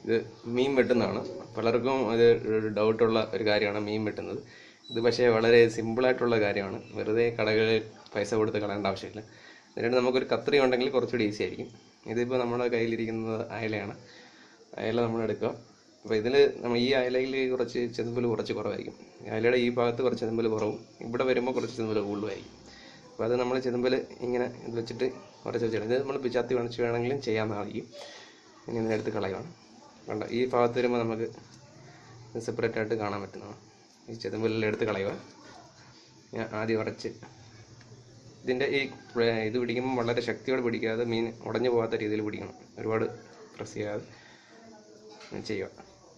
ഇത് മീൻ വെട്ടുന്നതാണ്. പലർക്കും അത് ഡൗട്ടുള്ള ഒരു കാര്യമാണ് മീൻ വെട്ടുന്നത്. ഇത് പക്ഷേ വളരെ സിമ്പിളായിട്ടുള്ള കാര്യമാണ്. വെറുതെ കടകളിൽ പൈസ കൊടുത്ത് കളയേണ്ട ആവശ്യമില്ല. എന്നിട്ട് നമുക്കൊരു കത്രി ഉണ്ടെങ്കിൽ കുറച്ചുകൂടി ഈസി ആയിരിക്കും. ഇതിപ്പോൾ നമ്മുടെ കയ്യിലിരിക്കുന്നത് അയലയാണ്. അയല നമ്മൾ എടുക്കുക. അപ്പോൾ ഇതിൽ നമ്മൾ ഈ അയലയിൽ കുറച്ച് ചെതുമ്പൽ കുറച്ച് കുറവായിരിക്കും. അയലയുടെ ഈ ഭാഗത്ത് കുറച്ച് ചെതുമ്പൽ കുറവും, ഇവിടെ വരുമ്പോൾ കുറച്ച് ചെതുമ്പൽ കൂടുതലായിരിക്കും. അപ്പോൾ അത് നമ്മൾ ചെതുമ്പൽ ഇങ്ങനെ ഇത് വെച്ചിട്ട് കുറച്ച് വെച്ചിട്ട് ഇത് നമ്മൾ പിച്ചാത്തി കാണിച്ച് വേണമെങ്കിലും ചെയ്യാമെന്നായിരിക്കും. ഇങ്ങനെ എടുത്ത് കളയുകയാണ്. കണ്ട ഈ ഭാഗത്ത് വരുമ്പോൾ നമുക്ക് സെപ്പറേറ്റ് ആയിട്ട് കാണാൻ പറ്റുന്നതാണ്. ഈ ചെതുമ്പലെല്ലാം എടുത്ത് കളയുക. ഞാൻ ആദ്യം ഉറച്ച് ഇതിൻ്റെ ഈ ഇത് പിടിക്കുമ്പോൾ വളരെ ശക്തിയോടെ പിടിക്കാതെ മീൻ ഉടഞ്ഞു പോകാത്ത രീതിയിൽ പിടിക്കണം. ഒരുപാട് പ്രസ് ചെയ്യാതെ ചെയ്യുക.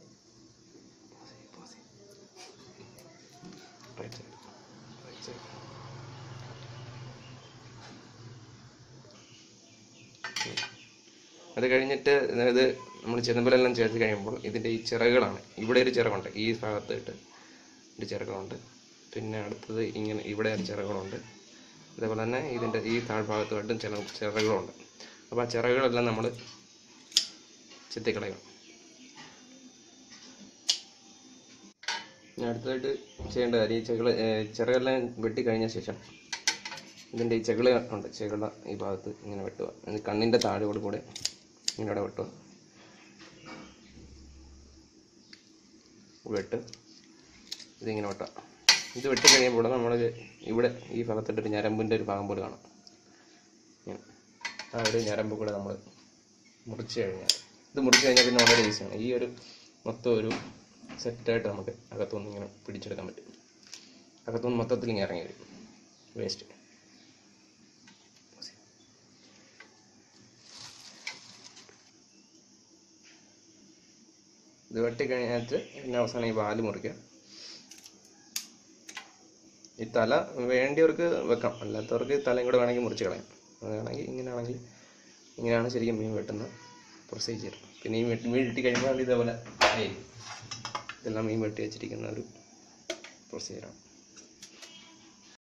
അത് കഴിഞ്ഞിട്ട് ഇത് നമ്മൾ ചെതുമ്പലെല്ലാം ചേർത്ത് കഴിയുമ്പോൾ ഇതിൻ്റെ ഈ ചിറകുകളാണ്. ഇവിടെ ഒരു ചിറകുണ്ട്, ഈ ഭാഗത്തായിട്ട് ഒരു ചിറകുണ്ട്. പിന്നെ അടുത്തത് ഇങ്ങനെ ഇവിടെ ഒരു ചിറകുകളുണ്ട്. അതേപോലെ തന്നെ ഇതിൻ്റെ ഈ താഴ്ഭാഗത്തുമായിട്ടും ചിറകുകളുണ്ട്. അപ്പോൾ ആ ചിറകുകളെല്ലാം നമ്മൾ ചെത്തിക്കളയണം. അടുത്തതായിട്ട് ചെയ്യേണ്ട കാര്യം ഈ ചിറകെല്ലാം വെട്ടിക്കഴിഞ്ഞ ശേഷം ഇതിൻ്റെ ഈ ചെകിള ഉണ്ട്, ചെകിള ഈ ഭാഗത്ത് ഇങ്ങനെ വെട്ടുക. ഇത് കണ്ണിൻ്റെ താഴോട് കൂടെ ഇങ്ങനെ വെട്ടുക. വെട്ട് ഇതിങ്ങനെ വെട്ടുക. ഇത് വെട്ടിക്കഴിയുമ്പോൾ നമ്മൾ ഇവിടെ ഈ ഭാഗത്തിട്ടൊരു ഞരമ്പിൻ്റെ ഒരു ഭാഗം പോലെ കാണാം. ആ ഒരു ഞരമ്പ് കൂടെ നമ്മൾ മുറിച്ച് കഴിഞ്ഞാൽ ഇത് മുറിച്ച് കഴിഞ്ഞാൽ പിന്നെ വളരെ ഈസിയാണ്. ഈ ഒരു മൊത്തം ഒരു സെറ്റായിട്ട് നമുക്ക് അകത്തുനിന്ന് ഇങ്ങനെ പിടിച്ചെടുക്കാൻ പറ്റും. അകത്തുനിന്ന് മൊത്തത്തിൽ ഇങ്ങനെ ഇറങ്ങി വരും വേസ്റ്റ്. ഇത് വെട്ടിക്കഴിഞ്ഞിട്ട് പിന്നെ അവസാനം ഈ വാല് മുറിക്കുക. ഈ തല വേണ്ടിയവർക്ക് വെക്കാം, അല്ലാത്തവർക്ക് തലയും കൂടെ വേണമെങ്കിൽ മുറിച്ച് കളയാം. അതാണെങ്കിൽ ഇങ്ങനെയാണ് ശരിക്കും മീൻ വെട്ടുന്ന പ്രൊസീജിയർ. പിന്നെ ഈ മീൻ വെട്ടി കഴിയുമ്പോൾ ഇതേപോലെ ആയിരിക്കും. ഇതെല്ലാം മീൻ വെട്ടി വെച്ചിരിക്കുന്ന ഒരു പ്രൊസീജിയറാണ്.